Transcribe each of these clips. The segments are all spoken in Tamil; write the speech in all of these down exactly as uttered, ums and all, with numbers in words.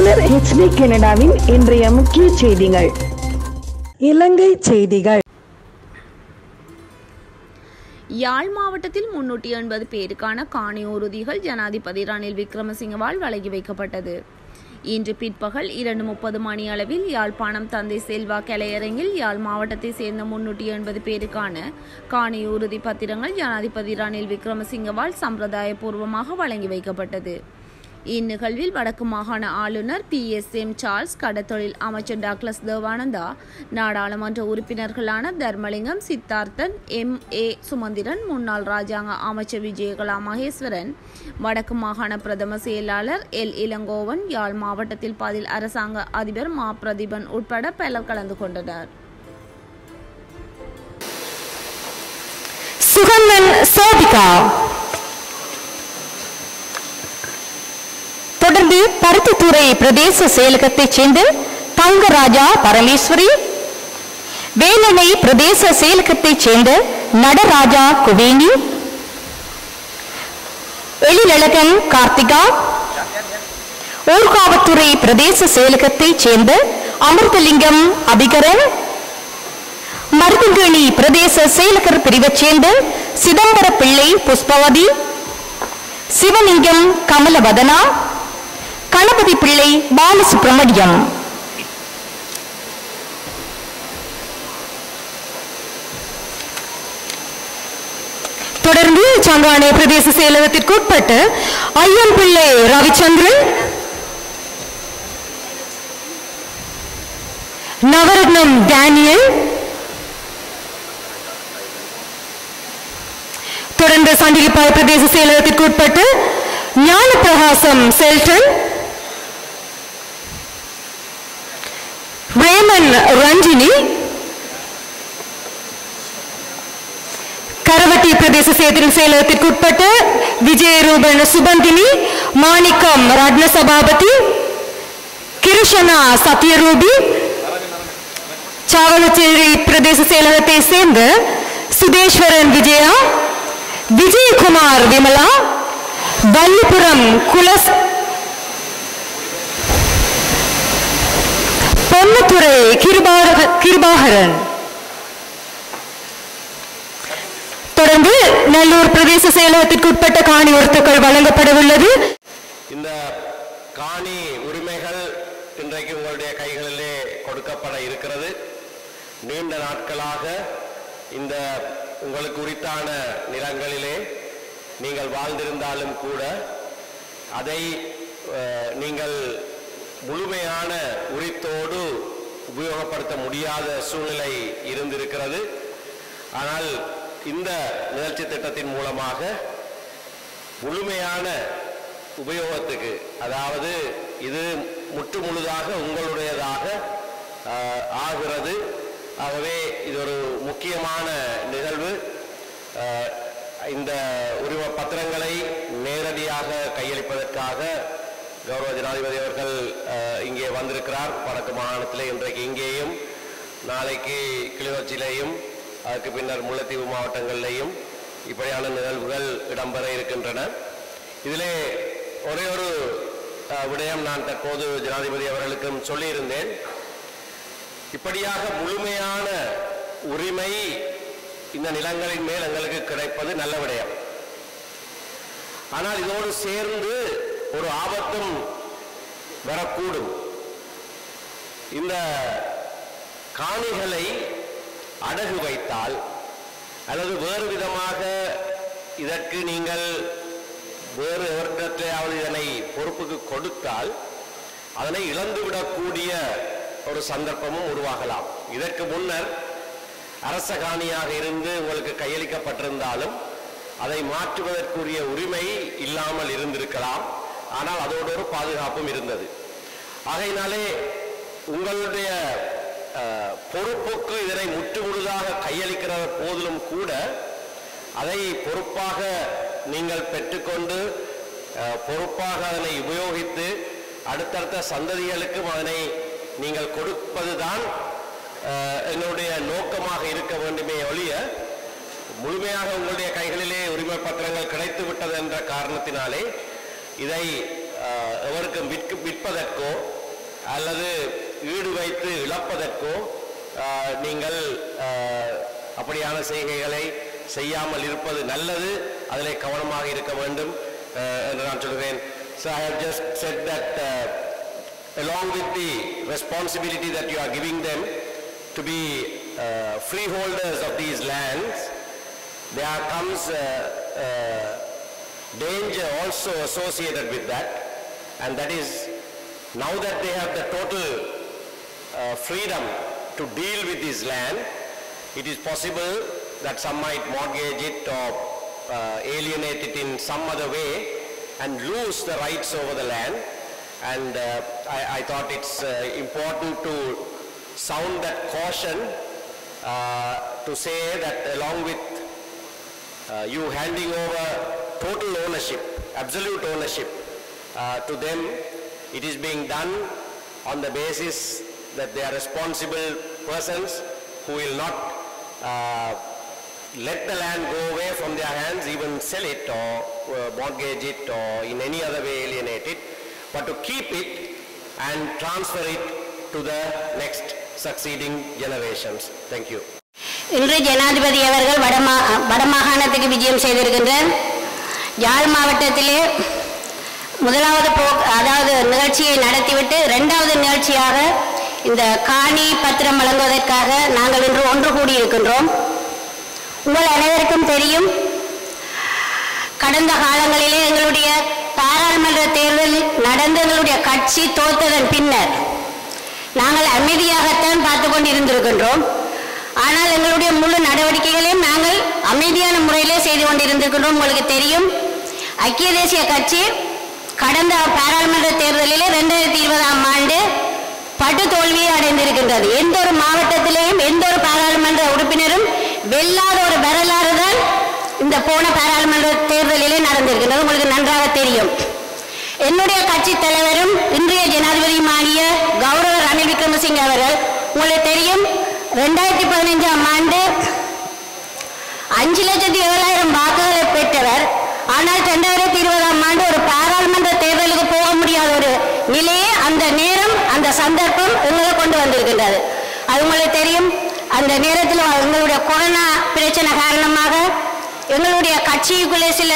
தமிழர் எச் டி கனடாவின் இன்றைய முக்கிய செய்திகள். இலங்கை செய்திகள். யாழ் மாவட்டத்தில் முன்னூற்றி எண்பது பேருக்கான காணி உறுதிகள் ஜனாதிபதி ரணில் விக்ரமசிங்கவால் வழங்கி வைக்கப்பட்டது. இன்று பிற்பகல் இரண்டு முப்பது மணி அளவில் யாழ்ப்பாணம் தந்தை செல்வா கலையரங்கில் யாழ் மாவட்டத்தை சேர்ந்த முன்னூற்றி எண்பது பேருக்கான காணி உறுதி பத்திரங்கள் ஜனாதிபதி ரணில் விக்ரமசிங்கவால் சம்பிரதாய பூர்வமாக வழங்கி வைக்கப்பட்டது. இந்நிகழ்வில் வடக்கு மாகாண ஆளுநர் பி எஸ் எம் சார்ல்ஸ், கடத்தொழில் அமைச்சர் டாக்லஸ் தேவானந்தா, நாடாளுமன்ற உறுப்பினர்களான தர்மலிங்கம், சித்தார்த்தன், எம் ஏ சுமந்திரன், முன்னாள் ராஜாங்க அமைச்சர் விஜயகலா மகேஸ்வரன், வடக்கு மாகாண பிரதம செயலாளர் எல் இளங்கோவன், யாழ் மாவட்டத்தில் பதில் அரசாங்க அதிபர் மா பிரதீபன் உட்பட பலர் கலந்து கொண்டனர். தொடர்ந்து பருத்தித்துறை பிரதேச செயலகத்தைச் சேர்ந்த தங்கராஜா பரமேஸ்வரி, வேலணை பிரதேச செயலகத்தைச் சேர்ந்த நடராஜா குவேணி, எழிலழகன் கார்த்திகா, ஊர்காவத்துறை பிரதேச செயலகத்தைச் சேர்ந்த அமிர்தலிங்கம் அபிகரன், மருதங்கேணி பிரதேச செயலகர் பிரிவைச் சேர்ந்த சிதம்பர பிள்ளை புஷ்பவதி, சிவலிங்கம் கமலவதனா, கணபதி பிள்ளை பாலசுப்ரமணியம். தொடர்ந்து சங்கானை பிரதேச செயலகத்திற்கு உட்பட்டு ஐயன் பிள்ளை ரவிச்சந்திரன், நவரத்னம் டேனியல், தொடர்ந்து சண்டிலிப்பாய் பிரதேச செயலகத்திற்கு உட்பட்டு ஞான பிரகாசம் செல்டன், ரேமன் ரஞ்சினி, கரவட்டி பிரதேச செயலகத்திற்கு உட்பட்டு விஜயரூபன் சுபந்தினி, மாணிக்கம் ரத்ன சபாபதி, கிருஷ்ணா சத்யரூபி, சாவகச்சேரி பிரதேச செயலகத்தை சேர்ந்த சுதேஸ்வரன் விஜயா, விஜயகுமார் விமலா, வல்லிபுரம் குலஸ், பொன்னத்துறை கிருபாகரன். தொடர்ந்து நல்லூர் பிரதேச செயலகத்திற்கு உட்பட்ட காணி ஒருத்தக்கள் வழங்கப்படவுள்ளது. இந்த காணி உரிமைகள் இன்றைக்கு உங்களுடைய கைகளிலே கொடுக்கப்பட இருக்கிறது. நீண்ட நாட்களாக இந்த உங்களுக்கு உரித்தான நிலங்களிலே நீங்கள் வாழ்ந்திருந்தாலும் கூட அதை நீங்கள் முழுமையான உரித்தோடு உபயோகப்படுத்த முடியாத சூழ்நிலை இருந்திருக்கிறது. ஆனால் இந்த நிகழ்ச்சி திட்டத்தின் மூலமாக முழுமையான உபயோகத்துக்கு, அதாவது இது முற்று முழுதாக உங்களுடையதாக ஆகிறது. ஆகவே இது ஒரு முக்கியமான நிகழ்வு. இந்த உரிம பத்திரங்களை நேரடியாக கையளிப்பதற்காக கௌரவ ஜனாதிபதி அவர்கள் இங்கே வந்திருக்கிறார். வடக்கு மாகாணத்திலே இன்றைக்கு இங்கேயும், நாளைக்கு கிளிநொச்சியிலேயும், அதற்கு பின்னர் முல்லைத்தீவு மாவட்டங்களிலேயும் இப்படியான நிகழ்வுகள் இடம்பெற இருக்கின்றன. இதிலே ஒரே ஒரு விடயம் நான் தற்போது ஜனாதிபதி அவர்களுக்கும் சொல்லியிருந்தேன். இப்படியாக முழுமையான உரிமை இந்த நிலங்களின் மேல் எங்களுக்கு கிடைப்பது நல்ல விடயம். ஆனால் இதோடு சேர்ந்து ஒரு ஆபத்தும் வரக்கூடும். இந்த காணிகளை அடகு வைத்தால் அல்லது வேறு விதமாக இதற்கு நீங்கள் வேறு எவர்கிட்டையாவது இதனை பொறுப்புக்கு கொடுத்தால் அதனை இழந்துவிடக்கூடிய ஒரு சந்தர்ப்பமும் உருவாகலாம். இதற்கு முன்னர் அரச காணியாக இருந்து உங்களுக்கு கையளிக்கப்பட்டிருந்தாலும் அதை மாற்றுவதற்குரிய உரிமை இல்லாமல் இருந்திருக்கலாம். ஆனால் அதோடு ஒரு பாதுகாப்பும் இருந்தது. ஆகையினாலே உங்களுடைய பொறுப்புக்கு இதனை முற்றுமுழுதாக கையளிக்கிற போதிலும் கூட அதை பொறுப்பாக நீங்கள் பெற்றுக்கொண்டு பொறுப்பாக அதனை உபயோகித்து அடுத்தடுத்த சந்ததிகளுக்கும் அதனை நீங்கள் கொடுப்பதுதான் என்னுடைய நோக்கமாக இருக்க வேண்டுமே ஒழிய முழுமையாக உங்களுடைய கைகளிலே உரிமை பத்திரங்கள் கிடைத்து விட்டது என்ற காரணத்தினாலே இதை எவருக்கும் விற்க விற்பதற்கோ அல்லது ஈடு வைத்து இழப்பதற்கோ நீங்கள் அப்படியான செய்கைகளை செய்யாமல் இருப்பது நல்லது. அதிலே கவனமாக இருக்க வேண்டும் என்று நான் சொல்கிறேன். So I have just said that uh, along with the responsibility that you are giving them to be uh, freeholders of these lands, there comes uh, uh, danger also associated with that, and that is now that they have the total uh, freedom to deal with this land, it is possible that some might mortgage it or uh, alienate it in some other way and lose the rights over the land. And uh, I, I thought it's uh, important to sound that caution uh, to say that along with uh, you handing over total ownership, absolute ownership uh, to them, it is being done on the basis that they are responsible persons who will not uh, let the land go away from their hands, even sell it or uh, mortgage it or in any other way alienate it, but to keep it and transfer it to the next succeeding generations. Thank you. இன்று ஜனாதிபதி அவர்கள் வடமா வடமாகாணத்துக்கு விஜயம் செய்திருக்கின்றார். யாழ் மாவட்டத்திலே முதலாவது போ அதாவது நிகழ்ச்சியை நடத்திவிட்டு இரண்டாவது நிகழ்ச்சியாக இந்த காணி பத்திரம் வழங்குவதற்காக நாங்கள் இன்று ஒன்று கூடியிருக்கின்றோம். உங்கள் அனைவருக்கும் தெரியும், கடந்த காலங்களிலே எங்களுடைய பாராளுமன்ற தேர்தல் நடந்து எங்களுடைய கட்சி தோற்றதன் பின்னர் நாங்கள் அமைதியாகத்தான் பார்த்து கொண்டிருந்திருக்கின்றோம். ஆனால் எங்களுடைய முழு நடவடிக்கைகளையும் நாங்கள் அமைதியான முறையிலே செய்து கொண்டிருந்திருக்கின்றோம். உங்களுக்கு தெரியும், ஐக்கிய தேசிய கட்சி கடந்த பாராளுமன்ற தேர்தலிலே இரண்டாயிரத்தி இருபதாம் ஆண்டு படு தோல்வியை அடைந்திருக்கின்றது. எந்த ஒரு மாவட்டத்திலேயும் எந்த ஒரு பாராளுமன்ற உறுப்பினரும் வெல்லாத ஒரு வரலாறு தான் இந்த போன பாராளுமன்ற தேர்தலிலே நடந்திருக்கின்றது. உங்களுக்கு நன்றாக தெரியும். என்னுடைய கட்சி தலைவரும் இன்றைய ஜனாதிபதியுமாகிய கௌரவ ரணில் விக்ரமசிங்கே அவர்கள், உங்களுக்கு தெரியும், ரெண்டாயிரத்தி பதினைஞ்சாம் ஆண்டு அஞ்சு லட்சத்தி ஏழாயிரம் வாக்குகளை பெற்றவர். ஆனால் இரண்டாயிரத்தி இருபதாம் ஆண்டு ஒரு பாராளுமன்ற தேர்தலுக்கு போக முடியாத ஒரு நிலையே அந்த நேரம் அந்த சந்தர்ப்பம் எங்களை கொண்டு வந்திருக்கின்றது. அது உங்களுக்கு தெரியும். அந்த நேரத்தில் எங்களுடைய கொரோனா பிரச்சனை காரணமாக எங்களுடைய கட்சிக்குள்ளே சில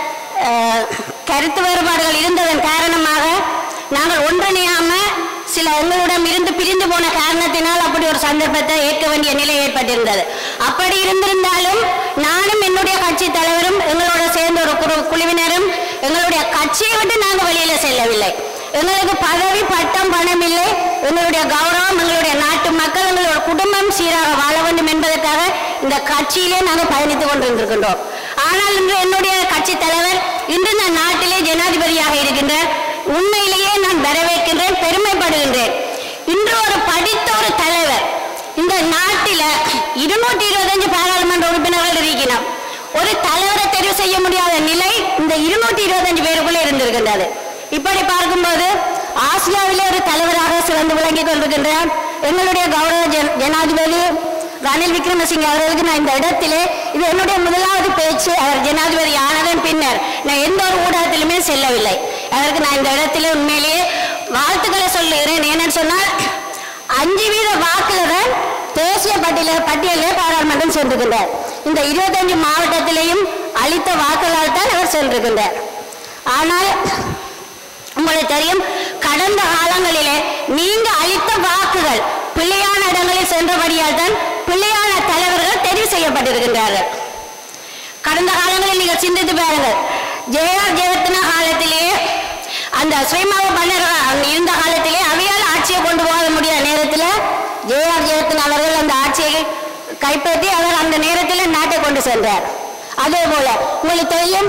கருத்து வேறுபாடுகள் இருந்ததன் காரணமாக நாங்கள் ஒன்றிணையாமல் சில எங்களிடம் இருந்து பிரிந்து போன காரணத்தினால் அப்படி ஒரு சந்தர்ப்பத்தை ஏற்க வேண்டிய நிலை ஏற்பட்டிருந்தது. அப்படி இருந்திருந்தாலும் நானும் என்னுடைய கட்சி தலைவரும் எங்களோட சேர்ந்த ஒரு குழு குழுவினரும் எங்களுடைய கட்சியை விட்டு நாங்கள் வெளியில செல்லவில்லை. எங்களுக்கு பதவி பட்டம் பணம் இல்லை. எங்களுடைய கௌரவம், எங்களுடைய நாட்டு மக்கள், எங்களுடைய குடும்பம் சீராக வாழ வேண்டும் என்பதற்காக இந்த கட்சியிலே நாங்கள் பயணித்துக் கொண்டிருக்கின்றோம். ஆனால் இன்று என்னுடைய கட்சி தலைவர் இன்று இந்த நாட்டிலே ஜனாதிபதியாக இருக்கின்றார். உண்மையிலேயே நான் வரவேற்கின்றேன், பெருமைப்படுகின்றேன். இன்று ஒரு படித்த ஒரு தலைவர் இந்த நாட்டில் இருநூற்றி இருபத்தஞ்சு பாராளுமன்ற உறுப்பினர்கள் இருக்கிறோம். ஒரு தலைவரை தெரிவு செய்ய முடியாத நிலை இந்த இருநூற்றி இருபத்தஞ்சு பேருக்குள்ளே இருந்திருக்கின்றது. இப்படி பார்க்கும்போது ஆசியாவிலே ஒரு தலைவராக சிறந்து விளங்கிக் கொண்டிருக்கின்றார் எங்களுடைய கௌரவ ஜனாதிபதி ரணில் விக்ரமசிங்கே அவர்களுக்கு நான் இந்த இடத்திலே, இது என்னுடைய முதலாவது பேச்சு. அவர் ஜனாதிபதி ஆனதன் பின்னர் நான் எந்த ஒரு ஊடகத்திலுமே செல்லவில்லை. அதற்கு நான் இந்த இடத்திலே உண்மையிலேயே வாழ்த்துக்களை சொல்லுகிறேன். ஏன்னு சொன்னால் அஞ்சு வீத வாக்குகள் தேசிய பட்டியல பட்டியலே பாராளுமன்றம் சென்றிருக்கின்றார். இந்த இருபத்தஞ்சு மாவட்டத்திலேயும் அளித்த வாக்குகளால் தான் அவர் சென்றிருக்கின்றார். ஆனால் உங்களுக்கு தெரியும், கடந்த காலங்களிலே நீங்க அளித்த வாக்குகள் பிள்ளையான இடங்களில் சென்றபடியால் தான் பிள்ளையான தலைவர்கள் தெரிவு செய்யப்பட்டிருக்கின்றார்கள். கடந்த காலங்களில் நீங்கள் சிந்தித்து பாருங்கள். ஜெயலலிதா ஜெயவர்த்தனா காலத்திலேயே அந்த ஸ்ரீமாவ பண்ணர் இருந்த காலத்திலே அவையால் ஆட்சியை கொண்டு போக முடியாத நேரத்தில் ஜெயலலிதா ஜெயவர்த்தனா அவர்கள் அந்த ஆட்சியை கைப்பற்றி அவர் அந்த நேரத்தில் நாட்டை கொண்டு சென்றார். அதே போல உங்களுக்கு தெரியும்,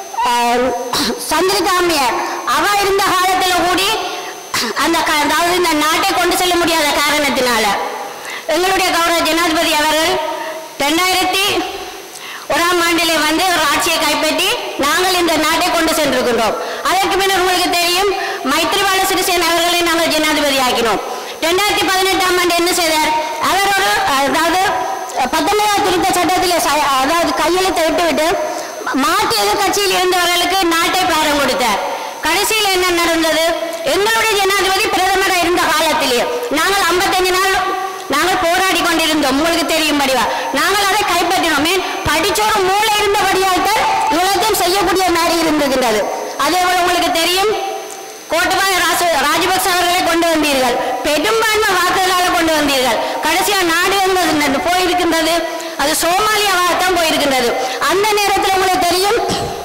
சந்திரிகாமியார் அவ இருந்த காலத்தில் கூடி அந்த அதாவது இந்த நாட்டை கொண்டு செல்ல முடியாத காரணத்தினால எங்களுடைய கௌரவ ஜனாதிபதி அவர்கள் ரெண்டாயிரத்தி ஒராம் ஆண்டிலே வந்து ஒரு ஆட்சியை கைப்பற்றி நாங்கள் இந்த நாட்டை கொண்டு சென்றிருக்கின்றோம். அதற்கு பின்னர் உங்களுக்கு தெரியும், மைத்ரிபால சிறிசேன அவர்களை நாங்கள் ஜனாதிபதி ஆக்கினோம். ரெண்டாயிரத்தி பதினெட்டாம் ஆண்டு என்ன செய்தார், அவர் ஒரு அதாவது பத்தொன்பதாம் திருத்த சட்டத்தில் அதாவது கையெழுத்தை விட்டுவிட்டு மாற்று எதிர்கட்சியில் இருந்தவர்களுக்கு நாட்டை பாரம் கொடுத்தார். கடைசியில் என்ன நடந்தது, எங்களுடைய ஜனாதிபதி பிரதமராக இருந்த காலத்திலே நாங்கள் ஐம்பத்தஞ்சு நாள் நாங்கள் போராடி கொண்டிருந்தோம். உங்களுக்கு தெரியும்படிவா நாங்கள் அதை கைப்பற்றினோம். ஏன் படிச்சோரு மூளை இருந்தபடியால் தான் இவ்வளத்தையும் செய்யக்கூடிய மாதிரி இருந்திருக்கின்றது. அதே போல உங்களுக்கு தெரியும் கோட்டபாய ராஜபக்ச அவர்களை கொண்டு வந்தீர்கள், பெரும்பான்மை வாக்குகளால் கொண்டு வந்தீர்கள். கடைசியா நாடு என்பது போயிருக்கின்றது, அது சோமாலியாவாகத்தான் போயிருக்கின்றது. அந்த நேரத்தில் உங்களுக்கு தெரியும்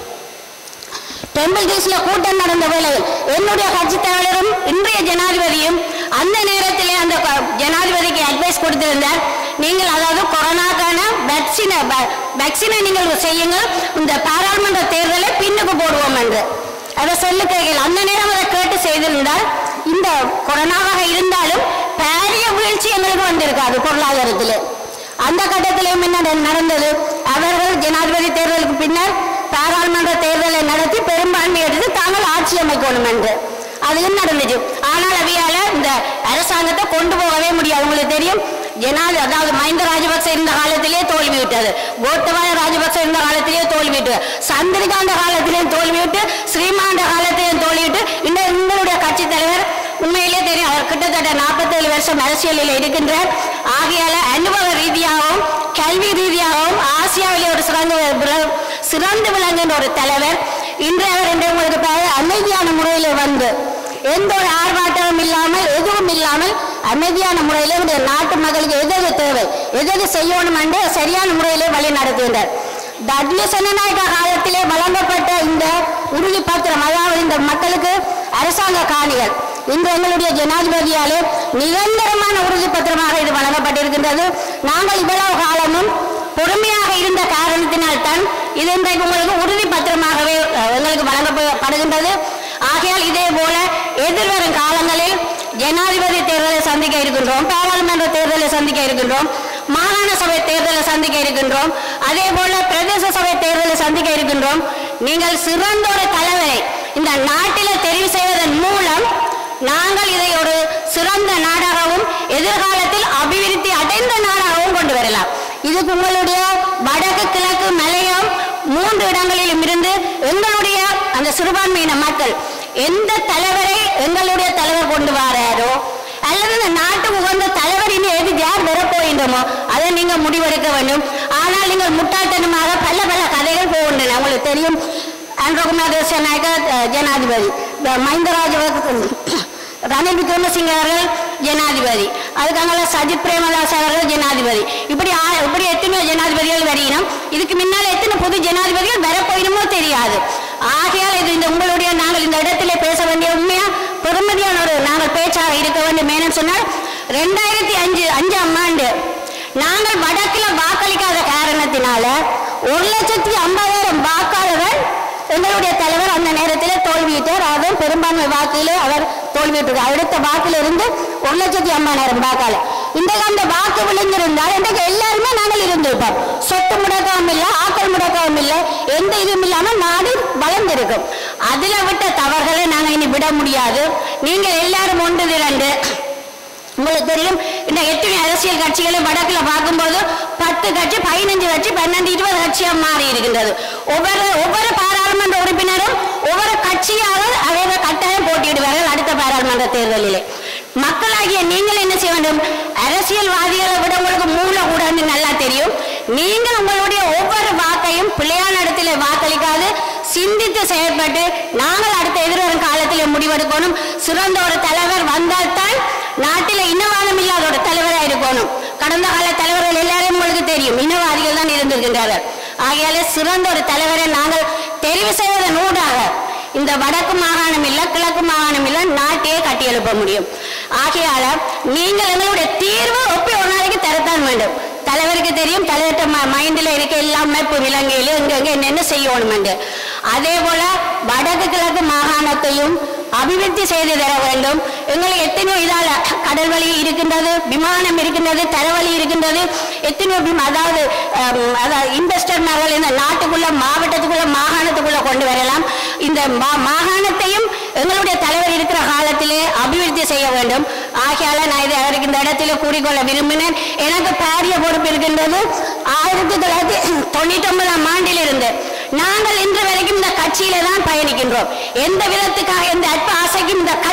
டெம்பிள் டீஸ்ல கூட்டம் நடந்த வேளையில் என்னுடைய கட்சி தலைவரும் இன்றைய ஜனாதிபதியும் அந்த நேரத்திலே அந்த ஜனாதிபதிக்கு அட்வைஸ் கொடுத்திருந்தார். நீங்கள் அதாவது கொரோனாக்கான வேக்சினை வேக்சினை நீங்கள் செய்யுங்கள், இந்த பாராளுமன்ற தேர்தலை பின்னுக்கு போடுவோம் என்று அதை சொல்லுகைகள் அந்த நேரம் அதை கேட்டு செய்திருந்தால் இந்த கொரோனாவாக இருந்தாலும் பாரிய வீழ்ச்சி எங்களுக்கு வந்திருக்காது பொருளாதாரத்தில். அந்த கட்டத்திலும் என்ன நடந்தது? அவர்கள் ஜனாதிபதி தேர்தலுக்கு பின்னர் பாராளுமன்ற தேர்தலை நடத்தி பெரும்பான்மை எடுத்து தாங்கள் ஆட்சி அமைக்கணும் என்று அதுவும் நடந்துச்சு. ஆனால் அவையால இந்த அரசாங்கத்தை கொண்டு போகவே முடியாது. உங்களுக்கு தெரியும் ஜனாதி அதாவது மஹிந்த ராஜபக்ச இருந்த காலத்திலேயே தோல்விவிட்டது, கோத்தபாய ராஜபக்ச இருந்த காலத்திலேயே தோல்விவிட்டு, சந்திரிகாந்த காலத்திலேயும் தோல்விவிட்டு, ஸ்ரீமாண்ட காலத்திலேயும் தோல்விவிட்டு, இந்த எங்களுடைய கட்சி தலைவர் உண்மையிலே தெரியும் அவர் கிட்டத்தட்ட நாற்பத்தேழு வருஷம் அரசியலில் இருக்கின்றார். ஆகையால அனுபவ ரீதியாகவும் கல்வி ரீதியாகவும் ஆசியாவிலே ஒரு சிறந்த சிறந்து விளங்குகின்ற ஒரு தலைவர். இன்று அவர் என்று உங்களுக்கு அமைதியான முறையில் வந்து எந்த ஒரு ஆர்ப்பாட்டமும் இல்லாமல் எதுவும் இல்லாமல் அமைதியான முறையில் நாட்டு மக்களுக்கு எது தேவை எது செய்யணும் என்று சரியான முறையிலே வழி நடத்துகின்றார். டட்லி சென்னநாயக்க காலத்திலே வழங்கப்பட்ட இந்த உறுதி பத்திரம் அதாவது இந்த மக்களுக்கு அரசாங்க காணிகள் இன்று எங்களுடைய ஜனாதிபதியாலே நிரந்தரமான உறுதி பத்திரமாக இது வழங்கப்பட்டிருக்கின்றது. நாங்கள் இவ்வளவு காலமும் பொறுமையாக இருந்த காரணத்தினால் தான் இது இன்றைக்கு உங்களுக்கு உறுதி பத்திரமாகவே எங்களுக்கு வழங்கப்படுகின்றது. ஆகையால் இதே போல எதிர்வரும் காலங்களில் ஜனாதிபதி தேர்தலை சந்திக்க இருக்கின்றோம், பாராளுமன்ற தேர்தலை சந்திக்க இருக்கின்றோம், மாகாண சபை தேர்தலை சந்திக்க இருக்கின்றோம், அதே போல பிரதேச சபை தேர்தலை சந்திக்க இருக்கின்றோம். நீங்கள் சிறந்த ஒரு தலைவரை இந்த நாட்டில் தெரிவு செய்வதன் மூலம் நாங்கள் இதை ஒரு சிறந்த நாடாகவும் எதிர்காலத்தில் அபிவிருத்தி அடைந்த நாடாகவும் கொண்டு வரலாம். இதுக்கு உங்களுடைய வடக்கு கிழக்கு மலையம் மூன்று இடங்களிலும் இருந்து எங்களுடைய அந்த சிறுபான்மையின மக்கள் எந்த தலைவரை எங்களுடைய தலைவர் கொண்டு வராரோ அல்லது இந்த நாட்டு உகந்த தலைவர் இனி எது யார் வரப்போகின்றமோ அதை நீங்க முடிவெடுக்க வேண்டும். ஆனால் நீங்கள் முட்டாள்தனமாக பல பல கதைகள் போகின்றன. உங்களுக்கு தெரியும் அன்ரகுமார் நாயக்க ஜனாதிபதி, மஹிந்த ராஜபக்ச ரணில் விக்ரமசிங்க அவர்கள் ஜனாதிபதி, அதுக்காக சஜித் பிரேமதாஸ் அவர்கள் ஜனாதிபதி, இப்படி இப்படி எத்தனையோ ஜனாதிபதிகள் வருகிறோம். இதுக்கு முன்னால் எத்தனை புது ஜனாதிபதிகள் வரப்போயிடுமோ தெரியாது. ஆகையால் இது இந்த உங்களுடைய நாங்கள் இந்த இடத்திலே பேச வேண்டிய உண்மையா பெருமதியான ஒரு நாங்கள் பேச்சாக இருக்க வேண்டும். மேலும் சொன்னால் ரெண்டாயிரத்தி அஞ்சு அஞ்சாம் ஆண்டு நாங்கள் வடக்கில் வாக்களிக்காத காரணத்தினால ஒரு லட்சத்தி ஐம்பதாயிரம் வாக்காளர்கள் எங்களுடைய தலைவர் அந்த நேரத்தில் தோல்வியிட்டார். அதுவும் பெரும்பான்மை வாக்கிலே அவர் தோல்வியிட்டார். அடுத்த வாக்கில் இருந்து ஒரு லட்சத்தி ஐம்பதாயிரம் வாக்காளர் இன்றைக்கு அந்த வாக்கு விழுந்திருந்தால் இன்றைக்கு எல்லாருமே நாங்கள் இருந்திருப்போம். சொத்து முடக்கவும் இல்லை, ஆக்கள் முடக்கவும் இல்லை, எந்த இதுவும் இல்லாமல் நாடு வளர்ந்திருக்கும். அதுல விட்ட தவறுகளை நாங்கள் இனி விட முடியாது. நீங்கள் எல்லாரும் ஒன்று திரண்டு உங்களுக்கு தெரியும் இந்த எத்தனை அரசியல் கட்சிகளை வடக்கில் பார்க்கும்போது பத்து கட்சி பதினஞ்சு கட்சி பன்னெண்டு இருபது கட்சியாக மாறி இருக்கின்றது. ஒவ்வொரு ஒவ்வொரு பாராளுமன்ற உறுப்பினரும் ஒவ்வொரு கட்சியாக அதை கட்டாயம் போட்டியிடுவார்கள் அடுத்த பாராளுமன்ற தேர்தலிலே. மக்களாகிய நீங்கள் என்ன செய்ய வேண்டும்? அரசியல்வாதிகளை விட உங்களுக்கு மூல கூடாது நல்லா தெரியும். நீங்கள் உங்களுடைய ஒவ்வொரு வாக்கையும் பிள்ளையான இடத்துல வாக்களிக்காது சிந்தித்து செயல்பட்டு நாங்கள் அடுத்த எதிர்வரும் காலத்தில் முடிவெடுக்கணும். சிறந்த ஒரு தலைவர் வந்தால்தான் நாட்டில் இனவாதம் இல்லாத ஒரு தலைவராக இருக்கணும். கடந்த கால தலைவர்கள் எல்லாரையும் உங்களுக்கு தெரியும், இனவாதிகள் தான் இருந்திருக்கின்றார்கள். ஆகையாலே சிறந்த ஒரு தலைவரை நாங்கள் தெரிவு செய்வதன் ஊடாக இந்த வடக்கு மாகாணம் இல்லை கிழக்கு மாகாணம் இல்லை நாட்டையே கட்டி எழுப்ப முடியும். ஆகையால நீங்கள் எங்களுடைய தீர்வு ஒப்பி ஒரு நாளைக்கு தரத்தான் வேண்டும். தலைவருக்கு தெரியும் தலைவர்கிட்ட மைண்டில் இருக்க எல்லாம் அமைப்பு விலங்கையில் எங்க என்னென்ன செய்யணும் என்று. அதே போல வடக்கு கிழக்கு மாகாணத்தையும் அபிவிருத்தி செய்து தர வேண்டும். எங்களுக்கு எத்தனையோ இதால கடல் வழி இருக்கின்றது, விமானம் இருக்கின்றது, தரவழி இருக்கின்றது, எத்தனையோ அதாவது அதாவது இன்வெஸ்டர் நகர்கள் இந்த நாட்டுக்குள்ள மாவட்டத்துக்குள்ள மாகாணத்துக்குள்ள கொண்டு வரலாம். இந்த மாகாணத்தையும் எங்களுடைய தலைவர் இருக்கிற காலத்திலே அபிவிருத்தி செய்ய வேண்டும். ஆகையால நான் இதை அவருக்கு இந்த இடத்துல கூறிக்கொள்ள விரும்பினேன். எனக்கு பாரிய பொறுப்பு இருக்கின்றது. ஆயிரத்தி தொள்ளாயிரத்தி தொண்ணூத்தி ஒன்பதாம் ஆண்டில் இருந்து நாங்கள் இன்று வரைக்கும் இந்த கட்சியில தான் பயணிக்கின்றோம். எந்த விதத்துக்காக எந்த அற்ப ஆசைக்கும் இந்த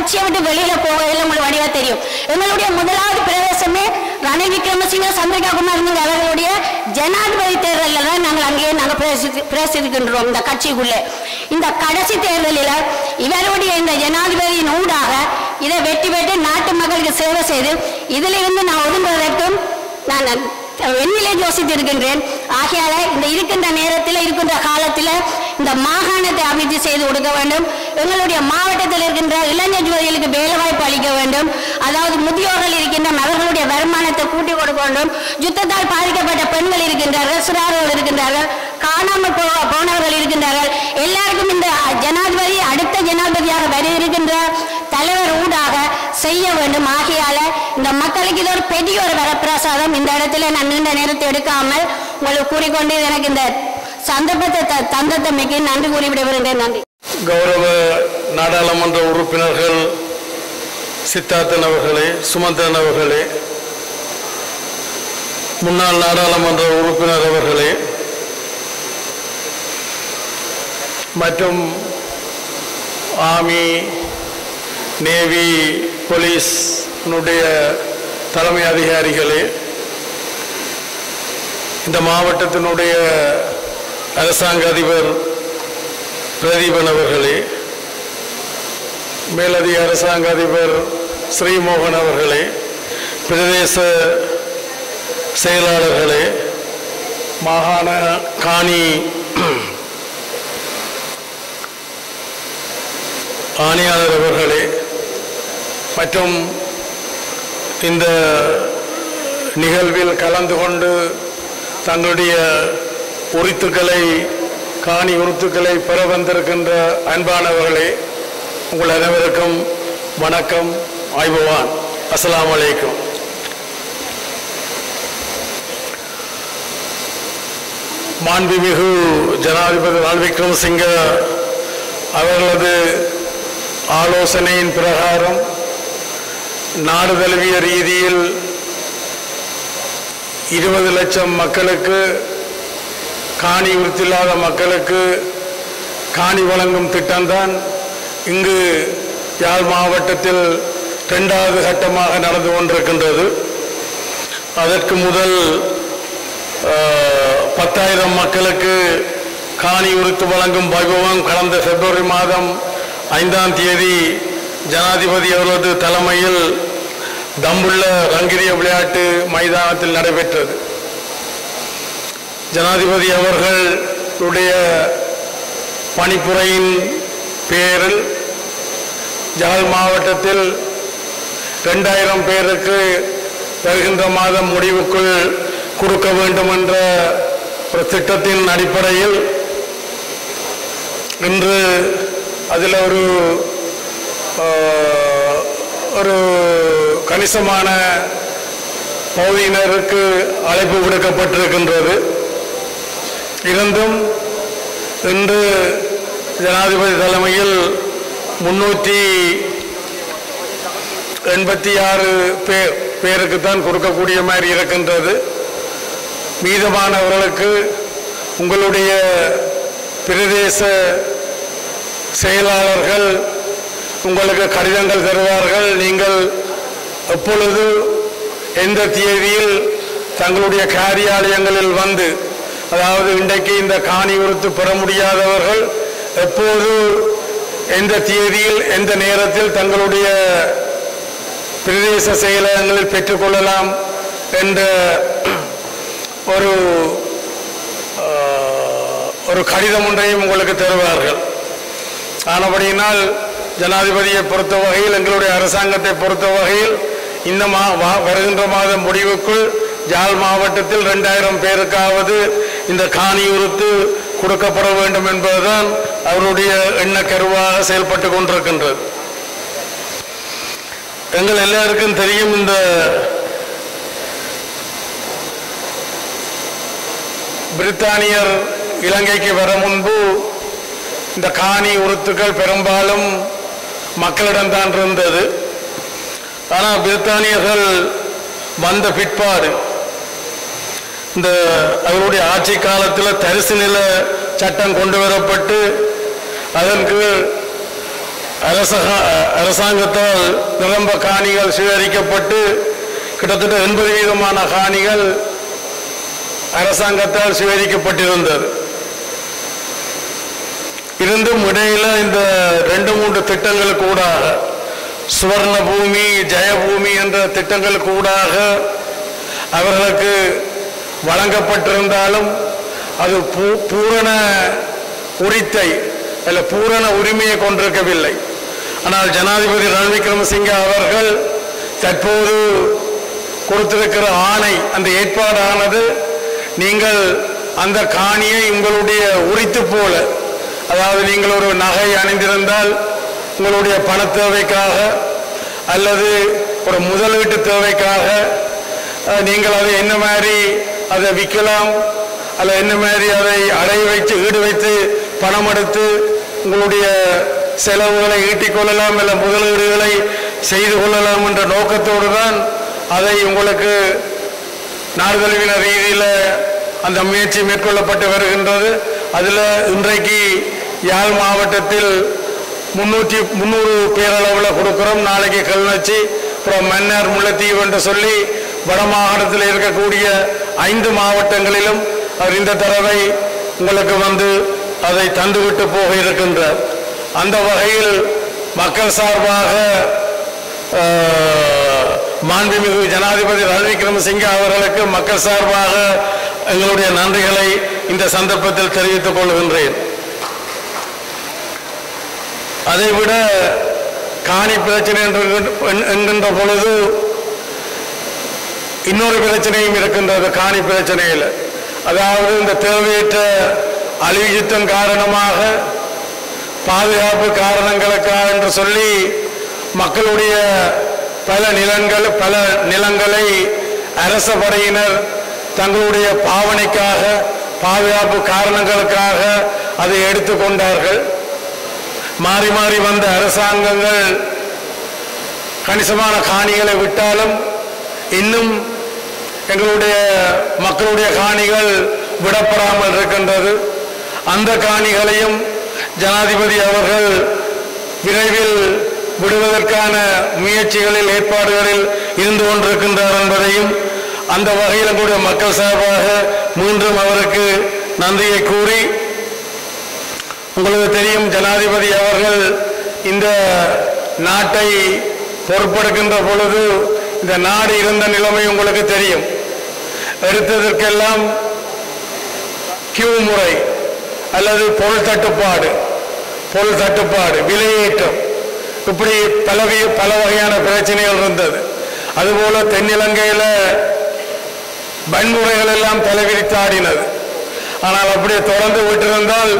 கட்சியை விட்டு வெளியில போவதில் உங்களுக்கு வடிவா தெரியும். எங்களுடைய முதலாவது பிரவேசமே ரணில் விக்ரமசிங்க சந்திரிகா குமாரசிங்க அவர்களுடைய ஜனாதிபதி தேர்தலில் தான் நாங்கள் அங்கேயே நாங்கள் பிரவேசிக்கின்றோம். இந்த கட்சிக்குள்ளே இந்த கடைசி தேர்தலில் இவருடைய இந்த ஜனாதிபதியின் ஊடாக இதை வெற்றி பெற்று நாட்டு மக்களுக்கு சேவை செய்து இதிலிருந்து நான் ஒதுங்குவதற்கும் நான் எண்ணிலே யோசித்திருக்கின்றேன். ஆகையால இந்த இருக்கின்ற நேரத்தில் இருக்கின்ற காலத்தில் இந்த மாகாணத்தை அபிவிருத்தி செய்து கொடுக்க வேண்டும். எங்களுடைய மாவட்டத்தில் இருக்கின்ற இளைஞர் ஜோதிகளுக்கு வேலை வாய்ப்பு அளிக்க வேண்டும். அதாவது முதியோர்கள் இருக்கின்ற அவர்களுடைய வருமானத்தை கூட்டி கொடுக்க வேண்டும். யுத்தத்தால் பாதிக்கப்பட்ட பெண்கள் இருக்கின்றார்கள், சிறார்கள் இருக்கின்றார்கள், காணாமல் போ போனவர்கள் இருக்கின்றார்கள். எல்லாருக்கும் இந்த ஜனாதிபதி அடுத்த ஜனாதிபதியாக வர இருக்கின்ற தலைவர் ஊடாக செய்ய வேண்டும். ஆகையால இந்த மக்களுக்கு இது ஒரு பெரிய ஒரு வரப்பிரசாதம். இந்த இடத்துல நான் நீண்ட நேரத்தை எடுக்காமல் உங்களுக்கு கூறிக்கொண்டு எனக்கு இந்த சந்தர்ப்பத்தை தந்தத்தமைக்கு நன்றி கூறி விடைபெறுகிறேன். நன்றி. கௌரவ நாடாளுமன்ற உறுப்பினர்கள் சித்தார்த்தன் அவர்களே, சுமந்திரன் அவர்களே, முன்னாள் நாடாளுமன்ற உறுப்பினர் அவர்களே மற்றும் ஆர்மி, நேவி, போலீஸ்னுடைய தலைமை அதிகாரிகளே, இந்த மாவட்டத்தினுடைய அரசாங்க அதிபர் பிரதீபன் அவர்களே, மேலதிக அரசாங்க அதிபர் ஸ்ரீமோகன் அவர்களே, பிரதேச செயலாளர்களே, மாகாண காணி ஆணையாளர் அவர்களே மற்றும் இந்த நிகழ்வில் கலந்து கொண்டு தங்களுடைய உரித்துக்களை காணி உரித்துக்களை பெற வந்திருக்கின்ற அன்பானவர்களே, உங்கள் அனைவருக்கும் வணக்கம். ஆய்பவான். அஸ்ஸலாமு அலைக்கும். மாண்புமிகு ஜனாதிபதி ரணில் விக்ரமசிங்க அவர்களது ஆலோசனையின் பிரகாரம் நாடு தழுவிய ரீதியில் இருபது லட்சம் மக்களுக்கு, காணி உறுத்தில்லாத மக்களுக்கு காணி வழங்கும் திட்டம்தான் இங்கு யாழ் மாவட்டத்தில் இரண்டாவது கட்டமாக நடந்து கொண்டிருக்கின்றது. அதற்கு முதல் பத்தாயிரம் மக்களுக்கு காணி உறுத்து வழங்கும் வைபவம் கடந்த பிப்ரவரி மாதம் ஐந்தாம் தேதி ஜனாதிபதி அவர்களது தலைமையில் தம்புள்ள ரங்கிரிய விளையாட்டு மைதானத்தில் நடைபெற்றது. ஜனாதிபதி அவர்களுடைய பணிப்புரையின் பேரில் யாழ் மாவட்டத்தில் இரண்டாயிரம் பேருக்கு வருகின்ற மாதம் முடிவுக்குள் கொடுக்க வேண்டும் என்ற ஒரு திட்டத்தின் அடிப்படையில் இன்று அதில் ஒரு ஒரு கணிசமான பகுதியினருக்கு அழைப்பு விடுக்கப்பட்டிருக்கின்றது. இருந்தும் இன்று ஜனாதிபதி தலைமையில் முன்னூற்றி எண்பத்தி ஆறு பேர் பேருக்குத்தான் கொடுக்கக்கூடிய மாதிரி இருக்கின்றது. மீதமானவர்களுக்கு உங்களுடைய பிரதேச செயலாளர்கள் உங்களுக்கு கடிதங்கள் தருவார்கள். நீங்கள் எப்பொழுது எந்த தேதியில் தங்களுடைய காரியாலயங்களில் வந்து, அதாவது இன்றைக்கு இந்த காணி உறுத்து பெற முடியாதவர்கள் எப்போது எந்த தேதியில் எந்த நேரத்தில் தங்களுடைய பிரதேச செயலகங்களில் பெற்றுக்கொள்ளலாம் என்ற ஒரு ஒரு கடிதம் ஒன்றையும் உங்களுக்கு தருவார்கள். ஆனபடியினால் ஜனாதிபதியை பொறுத்த வகையில், எங்களுடைய அரசாங்கத்தை பொறுத்த வகையில் இந்த மா வருகின்ற மாதம் முடிவுக்குள் யாழ் மாவட்டத்தில் இரண்டாயிரம் பேருக்காவது இந்த காணி உறுத்து கொடுக்கப்பட வேண்டும் என்பதுதான் அவருடைய எண்ணக்கருவாக செயல்பட்டு கொண்டிருக்கின்றது. எங்கள் எல்லாருக்கும் தெரியும், இந்த பிரித்தானியர் இலங்கைக்கு வர முன்பு இந்த காணி உறுத்துக்கள் பெரும்பாலும் மக்களிடம்தான் இருந்தது. ஆனால் பிரித்தானியர்கள் வந்த பிற்பாடு இந்த அவருடைய ஆட்சி காலத்தில் தரிசு நில சட்டம் கொண்டு வரப்பட்டு அதற்கு அரச அரசாங்கத்தால் நிரம்ப காணிகள் சுவீகரிக்கப்பட்டு கிட்டத்தட்ட எண்பது வீதமான காணிகள் அரசாங்கத்தால் சுவீகரிக்கப்பட்டிருந்தது. இருந்தும் இடையில இந்த ரெண்டு மூன்று திட்டங்களுக்கு ஊடாக சுவர்ண பூமி, ஜெயபூமி என்ற திட்டங்களுக்கு ஊடாக அவர்களுக்கு வழங்கப்பட்டிருந்தாலும் அது பூரண உரித்தை அல்ல பூரண உரிமையை கொண்டிருக்கவில்லை. ஆனால் ஜனாதிபதி ரணில் விக்ரமசிங்கே அவர்கள் தற்போது கொடுத்திருக்கிற ஆணை, அந்த ஏற்பாடானது நீங்கள் அந்த காணியை உங்களுடைய உரித்து போல, அதாவது நீங்கள் ஒரு நகை அணிந்திருந்தால் உங்களுடைய பண தேவைக்காக அல்லது ஒரு முதலீட்டு தேவைக்காக நீங்கள் அதை என்ன மாதிரி அதை விற்கலாம் அல்ல என்ன மாதிரி அதை அடை வைத்து ஈடு வைத்து பணம் எடுத்து உங்களுடைய செலவுகளை ஈட்டிக் கொள்ளலாம் அல்ல முதலீடுகளை செய்து கொள்ளலாம் என்ற நோக்கத்தோடு தான் அதை உங்களுக்கு நாடுதழுவின ரீதியில் அந்த முயற்சி மேற்கொள்ளப்பட்டு வருகின்றது. அதில் இன்றைக்கு யாழ் மாவட்டத்தில் முன்னூற்றி முந்நூறு பேரளவில் கொடுக்கிறோம். நாளைக்கு கிளிநொச்சி, அப்புறம் மன்னார், முல்லைத்தீவு என்று சொல்லி வடமாகாணத்தில் இருக்கக்கூடிய ஐந்து மாவட்டங்களிலும் அவர் இந்த தடவை உங்களுக்கு வந்து அதை தந்துவிட்டு போக இருக்கின்றார். அந்த வகையில் மக்கள் சார்பாக மாண்புமிகு ஜனாதிபதி ரணில் விக்ரமசிங்கே அவர்களுக்கு மக்கள் சார்பாக எங்களுடைய நன்றிகளை இந்த சந்தர்ப்பத்தில் தெரிவித்துக் கொள்கின்றேன். அதைவிட காணி பிரச்சனை என்கின்ற பொழுது இன்னொரு பிரச்சனையும் இருக்கின்றது. காணி பிரச்சனையில் அதாவது இந்த தேவையற்ற அழிவு யுத்தம் காரணமாக பாதுகாப்பு காரணங்களுக்காக என்று சொல்லி மக்களுடைய பல நிலங்கள் பல நிலங்களை அரச படையினர் தங்களுடைய பாவனைக்காக பாதுகாப்பு காரணங்களுக்காக அதை எடுத்துக்கொண்டார்கள். மாறி மாறி வந்த அரசாங்கங்கள் கணிசமான காணிகளை விட்டாலும் இன்னும் எங்களுடைய மக்களுடைய காணிகள் விடப்படாமல் இருக்கின்றது. அந்த காணிகளையும் ஜனாதிபதி அவர்கள் விரைவில் விடுவதற்கான முயற்சிகளில் ஏற்பாடுகளில் இருந்து கொண்டிருக்கின்றார் என்பதையும் அந்த வகையில் எங்களுடைய மக்கள் சார்பாக மீண்டும் அவருக்கு நன்றியை கூறி, உங்களுக்கு தெரியும் ஜனாதிபதி அவர்கள் இந்த நாட்டை பொறுப்பெடுக்கின்ற பொழுது இந்த நாடு இருந்த நிலைமை உங்களுக்கு தெரியும். எடுத்ததற்கெல்லாம் கியூ முறை அல்லது பொருள் தட்டுப்பாடு பொருள் தட்டுப்பாடு விலையேற்றம், இப்படி பல பல வகையான பிரச்சனைகள் இருந்தது. அதுபோல தென்னிலங்கையில் வன்முறைகள் எல்லாம் தலைவிரித்து ஆடினது. ஆனால் அப்படியே தொடர்ந்து விட்டிருந்தால்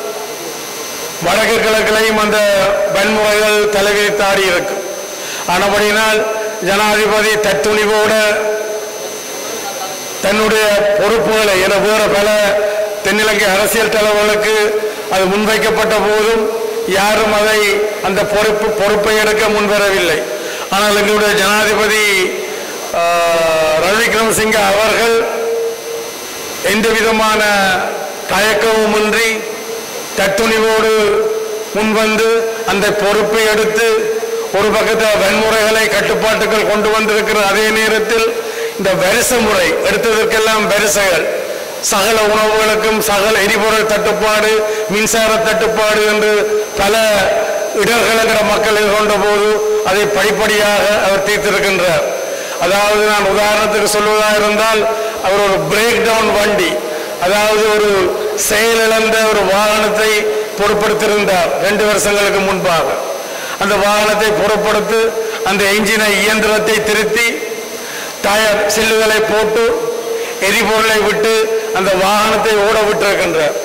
வடக்கு கிழக்கிலையும் அந்த வன்முறைகள் தலைவிரித்து ஆடி இருக்கும். ஆனபடியினால் ஜனாதிபதி தத்துணிவோடு தன்னுடைய பொறுப்புகளை என வேறு பல தென்னிலங்கை அரசியல் தலைவர்களுக்கு அது முன்வைக்கப்பட்ட போதும் யாரும் அதை அந்த பொறுப்பு பொறுப்பை எடுக்க முன்வரவில்லை. ஆனால் எங்களுடைய ஜனாதிபதி ரணில் விக்ரமசிங்கே அவர்கள் எந்த விதமான தயக்கமுமின்றி தத்துணிவோடு முன்வந்து அந்த பொறுப்பை எடுத்து ஒரு பக்கத்தில் வன்முறைகளை கட்டுப்பாட்டுகள் கொண்டு வந்திருக்கிற அதே நேரத்தில் இந்த வரிச முறை எடுத்ததற்கெல்லாம் வரிசைகள், சகல உணவுகளுக்கும் சகல எரிபொருள் தட்டுப்பாடு, மின்சார தட்டுப்பாடு என்று பல இடர்களை மக்கள் எதிர்கொண்ட போது அதை படிப்படியாக அவர் தீர்த்திருக்கின்றார். அதாவது நான் உதாரணத்துக்கு சொல்வதாக இருந்தால் அவர் ஒரு பிரேக் டவுன் வண்டி, அதாவது ஒரு செயலிழந்த ஒரு வாகனத்தை பொறுப்படுத்தியிருந்தார் ரெண்டு வருஷங்களுக்கு முன்பாக. அந்த வாகனத்தை பொறுப்படுத்தி அந்த என்ஜினை இயந்திரத்தை திருத்தி டயர் சில்லுகளை போட்டு எரிபொருளை விட்டு அந்த வாகனத்தை ஓட விட்டிருக்கின்றார்.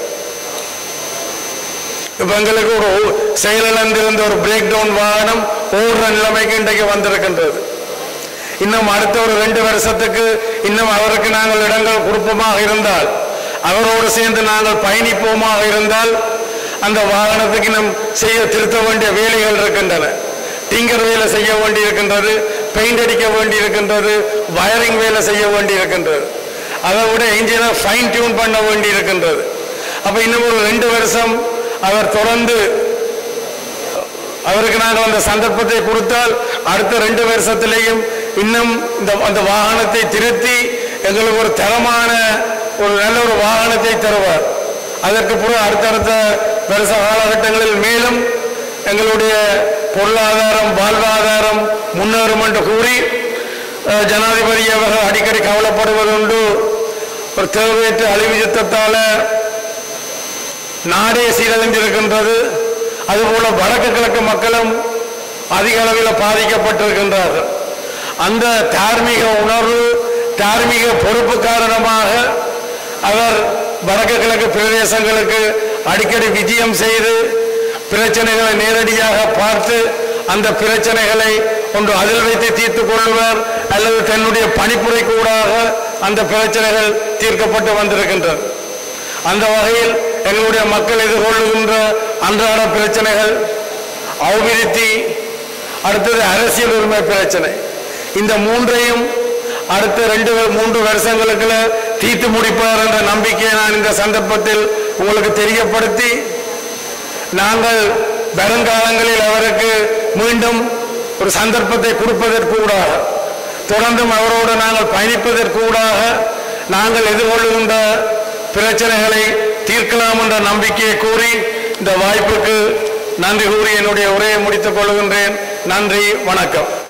இப்ப எங்களுக்கு ஒரு செயலிழந்திருந்த ஒரு பிரேக் டவுன் வாகனம் ஓடுற நிலைமைக்கு இன்றைக்கு வந்திருக்கின்றது. இன்னும் அடுத்த ஒரு ரெண்டு வருஷத்துக்கு இன்னும் அவருக்கு நாங்கள் இடங்கள் கொடுப்போமாக இருந்தால், அவரோடு சேர்ந்து நாங்கள் பயணிப்போமாக இருந்தால் அந்த வாகனத்துக்கு நம் செய்ய திருத்த வேண்டிய வேலைகள் இருக்கின்றன. டிங்கர் வேலை செய்ய வேண்டி இருக்கின்றது, பெயிண்ட் அடிக்க வேண்டி இருக்கின்றது, வயரிங் வேலை செய்ய வேண்டி இருக்கின்றது, அதை விட இன்ஜினை ஃபைன் டியூன் பண்ண வேண்டி இருக்கின்றது. அப்ப இன்னும் ஒரு ரெண்டு வருஷம் அவர் தொடர்ந்து அவருக்கு நாங்கள் அந்த சந்தர்ப்பத்தை கொடுத்தால் அடுத்த ரெண்டு வருஷத்திலேயும் இன்னும் இந்த அந்த வாகனத்தை திருத்தி எங்களுக்கு ஒரு தரமான ஒரு நல்ல ஒரு வாகனத்தை தருவார். அதற்கு பிறகு அடுத்தடுத்த வருஷ காலகட்டங்களில் மேலும் எங்களுடைய பொருளாதாரம் வாழ்வாதாரம் முன்னேறும் என்று கூறி ஜனாதிபதி அவர்கள் அடிக்கடி கவலைப்படுவதுண்டு. ஒரு தேவையற்ற அழிவு யுத்தத்தால நாடே சீரழிந்திருக்கின்றது. அதுபோல வடக்கு கிழக்கு மக்களும் அதிக அளவில் பாதிக்கப்பட்டிருக்கின்றார்கள். அந்த தார்மீக உணர்வு தார்மீக பொறுப்பு காரணமாக அவர் வடக்கு கிழக்கு பிரதேசங்களுக்கு அடிக்கடி விஜயம் செய்து பிரச்சனைகளை நேரடியாக பார்த்து அந்த பிரச்சனைகளை ஒன்று அதில் வைத்து தீர்த்து கொள்ளுவர் அல்லது தன்னுடைய பணிப்புரை கூடாக அந்த பிரச்சனைகள் தீர்க்கப்பட்டு வந்திருக்கின்றன. அந்த வகையில் எங்களுடைய மக்கள் எதிர்கொள்ளுகின்ற அன்றாட பிரச்சனைகள் அபிவிருத்தி, அடுத்தது அரசியல் உரிமை பிரச்சனை, இந்த மூன்றையும் அடுத்த ரெண்டு மூன்று வருஷங்களுக்கு தீர்த்து முடிப்பார் என்ற நம்பிக்கையை நான் இந்த சந்தர்ப்பத்தில் உங்களுக்கு தெரியப்படுத்தி நாங்கள் வருங்காலங்களில் அவருக்கு மீண்டும் ஒரு சந்தர்ப்பத்தை கொடுப்பதற்கூடாக தொடர்ந்தும் அவரோடு நாங்கள் பயணிப்பதற்கூடாக நாங்கள் எதிர்கொள்ளுகின்ற பிரச்சனைகளை தீர்க்கலாம் என்ற நம்பிக்கையை கூறி இந்த வாய்ப்புக்கு நன்றி கூறி என்னுடைய உரையை முடித்துக் கொள்கின்றேன். நன்றி, வணக்கம்.